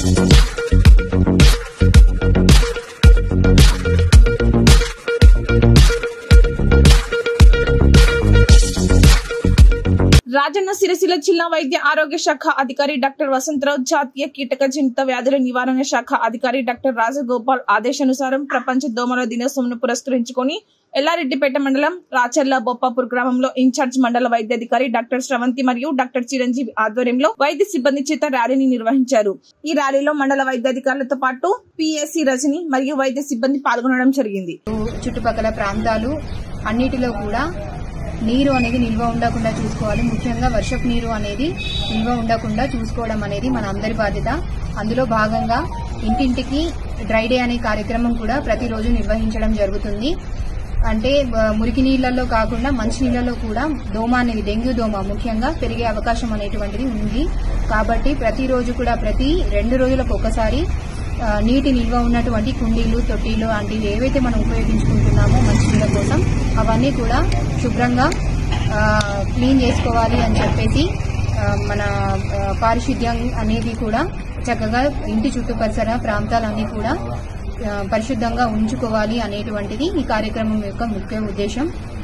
రాజన్న సిరిసిల్ల జిల్లా వైద్య ఆరోగ్య శాఖ అధికారి డాక్టర్ వసంతరావు, జాతీయ కీటకజనిత వ్యాధుల నివారణ శాఖ అధికారి డాక్టర్ రాజగోపాల్ ఆదేశానుసారం ప్రపంచ దోమల దినోత్సవం పురస్కరించుకొని ఎల్లారెడ్డిపేట మండలం రాచర్ల బొప్పాపూర్ గ్రామంలో ఇన్ఛార్జ్ మండల వైద్యాధికారి డాక్టర్ శ్రవంతి మరియు డాక్టర్ చిరంజీవి ఆధ్వర్యంలో వైద్య సిబ్బంది చేత ర్యాలీని నిర్వహించారు. ఈ ర్యాలీలో మండల వైద్యాధికారులతో పాటు పిఎస్సి రజని మరియు వైద్య సిబ్బంది పాల్గొనడం జరిగింది. చుట్టుపక్కల ప్రాంతాలు అన్నిటిలో కూడా నీరు అనేది నిల్వ ఉండకుండా చూసుకోవాలి. ముఖ్యంగా వర్షపు నీరు అనేది నిల్వ ఉండకుండా చూసుకోవడం అనేది మన అందరి బాధ్యత. అందులో భాగంగా ఇంటింటికి డ్రై డే అనే కార్యక్రమం కూడా ప్రతిరోజు నిర్వహించడం జరుగుతుంది. అంటే మురికి నీళ్లలో కాకుండా మంచి నీళ్లలో కూడా దోమ అనేది, డెంగ్యూ దోమ ముఖ్యంగా పెరిగే అవకాశం అనేటువంటిది ఉంది. కాబట్టి ప్రతిరోజు కూడా ప్రతి 2 రోజులకు ఒకసారి నీటి నిల్వ ఉన్నటువంటి కుండీలు, తొట్టిలు లాంటివి ఏవైతే మనం ఉపయోగించుకుంటున్నామో మంచినీళ్ళ కోసం అవన్నీ కూడా శుభ్రంగా క్లీన్ చేసుకోవాలి అని చెప్పేసి మన పారిశుద్ధ్యం అనేది కూడా చక్కగా ఇంటి చుట్టూ పరిసర ప్రాంతాలన్నీ కూడా పరిశుద్ధంగా ఉంచుకోవాలి అనేటువంటిది ఈ కార్యక్రమం యొక్క ముఖ్య ఉద్దేశం.